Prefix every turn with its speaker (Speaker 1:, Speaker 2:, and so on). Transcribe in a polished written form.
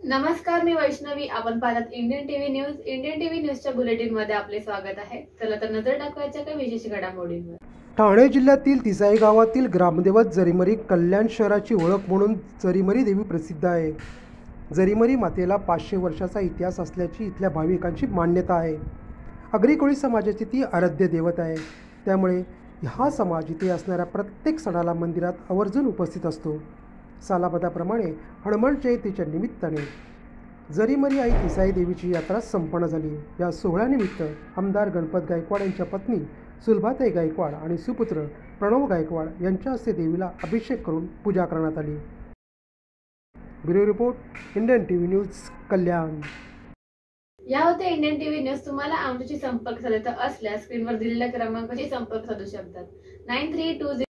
Speaker 1: नमस्कार, मी वैष्णवी. आपण पाहतात Indian TV news. Indian TV न्यूजच्या बुलेटिन मध्ये आपले स्वागत आहे. चला तर नजर टाकवायच्या काही विशेष घडामोडींवर.
Speaker 2: ठाणे जिल्ह्यातील तिसाई गावातील ग्रामदैवत जरीमरी कल्याण शहराची ओळख म्हणून जरीमरी देवी प्रसिद्ध आहे. जरीमरी मातेला 500 वर्षाचा इतिहास असल्याची इथल्या भाविकांची मान्यता आहे. आगरी कोळी समाजाची ती आराध्य दैवत आहे. त्यामुळे हा समाज इथे असणाऱ्या प्रत्येक सणाला मंदिरात आवर्जून उपस्थित असतो. सालाबदाप्रमाणे हनुमान जयंतीच्या निमित्ताने जरीमरी आई तिसाई देवीची यात्रा संपन्न झाली. या सोहळ्यानिमित्त आमदार गणपत गायकवाड यांच्या पत्नी सुलभाताई गायकवाड आणि सुपुत्र प्रणव गायकवाड यांच्या हस्ते देवीला अभिषेक करून पूजा करण्यात आली. Bureau report, Indian TV news, Kalyan.
Speaker 1: या होते इंडियन टीव्ही न्यूज. तुम्हाला आमच्याशी संपर्क साधायचा असल्यास स्क्रीनवर दिलेल्या क्रमांकाशी संपर्क साधू शकतात. 9320